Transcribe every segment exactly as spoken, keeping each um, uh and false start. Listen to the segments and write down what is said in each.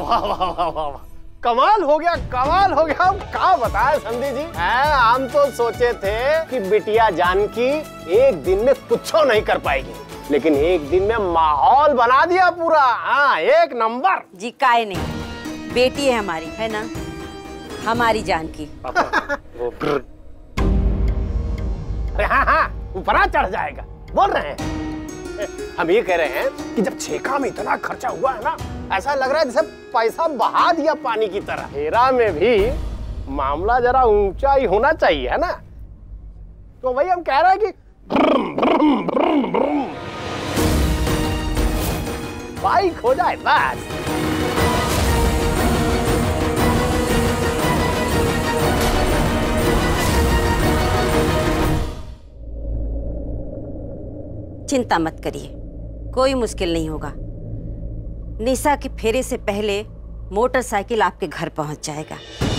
वाह वाह वाह वाह, कमाल हो गया, कमाल हो गया। हम क्या बताए संधि जी, है, हम तो सोचे थे कि बिटिया जानकी एक दिन में कुछ नहीं कर पाएगी, लेकिन एक दिन में माहौल बना दिया पूरा। हाँ, एक नंबर जी। काय नहीं, बेटी है हमारी, है ना, हमारी जानकी। अरे हाँ हाँ, ऊपर चढ़ जाएगा, बोल रहे हैं। हम ये कह रहे हैं कि जब छेका में इतना खर्चा हुआ है ना, ऐसा लग रहा है जैसे पैसा बहा दिया पानी की तरह। हेरा में भी मामला जरा ऊंचा ही होना चाहिए, है ना। तो वही हम कह रहे हैं कि बाइक हो जाए बस। चिंता मत करिए, कोई मुश्किल नहीं होगा। निशा के फेरे से पहले मोटरसाइकिल आपके घर पहुंच जाएगा।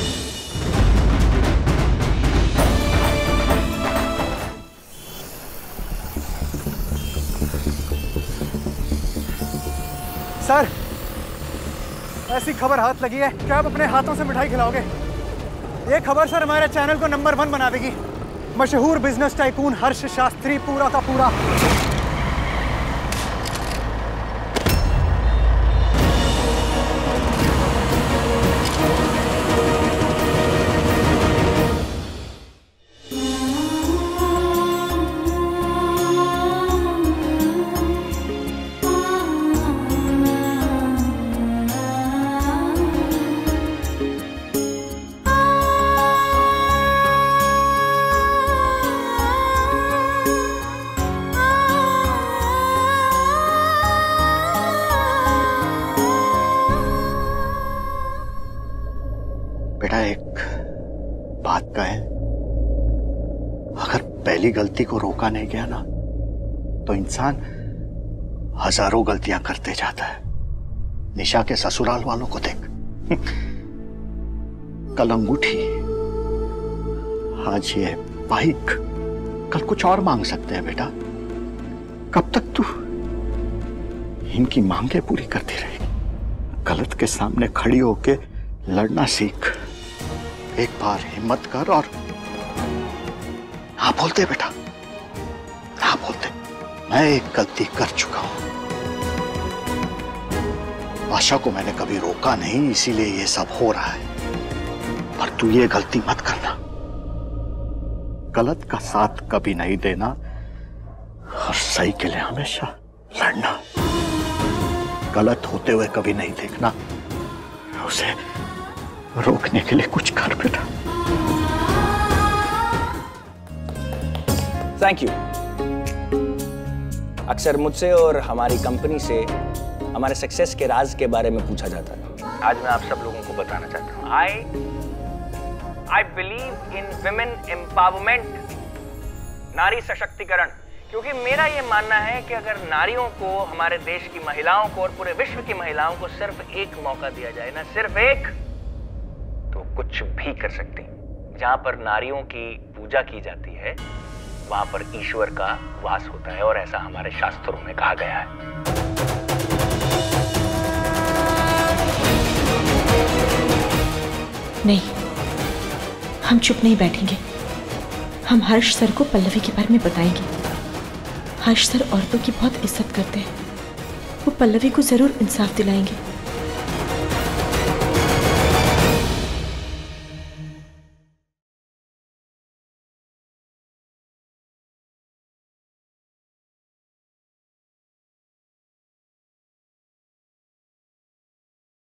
सर, ऐसी खबर हाथ लगी है कि आप अपने हाथों से मिठाई खिलाओगे। ये खबर सर हमारे चैनल को नंबर वन बना देगी। मशहूर बिजनेस टाइकून हर्ष शास्त्री पूरा का पूरा गलती को रोका नहीं गया ना, तो इंसान हजारों गलतियां करते जाता है। निशा के ससुराल वालों को देख, कल अंगूठी, आज ये बाइक, कल कुछ और मांग सकते हैं। बेटा, कब तक तू इनकी मांगे पूरी करती रहेगी? गलत के सामने खड़ी होके लड़ना सीख। एक बार हिम्मत कर और हाँ बोलते बेटा, हाँ बोलते। मैं एक गलती कर चुका हूं। आशा को मैंने कभी रोका नहीं, इसीलिए ये सब हो रहा है। पर तू ये गलती मत करना। गलत का साथ कभी नहीं देना और सही के लिए हमेशा लड़ना। गलत होते हुए कभी नहीं देखना, उसे रोकने के लिए कुछ कर बेटा। Thank you. अक्सर मुझसे और हमारी कंपनी से हमारे सक्सेस के राज के बारे में पूछा जाता है। आज मैं आप सब लोगों को बताना चाहता हूँ। I I believe in women empowerment, नारी सशक्तिकरण। क्योंकि मेरा ये मानना है कि अगर नारियों को, हमारे देश की महिलाओं को और पूरे विश्व की महिलाओं को सिर्फ एक मौका दिया जाए ना, सिर्फ एक, तो कुछ भी कर सकती हैं। जहां पर नारियों की पूजा की जाती है, वहां पर ईश्वर का वास होता है, और ऐसा हमारे शास्त्रों में कहा गया है। नहीं, हम चुप नहीं बैठेंगे। हम हर्ष सर को पल्लवी के बारे में बताएंगे। हर्ष सर औरतों की बहुत इज्जत करते हैं। वो पल्लवी को जरूर इंसाफ दिलाएंगे।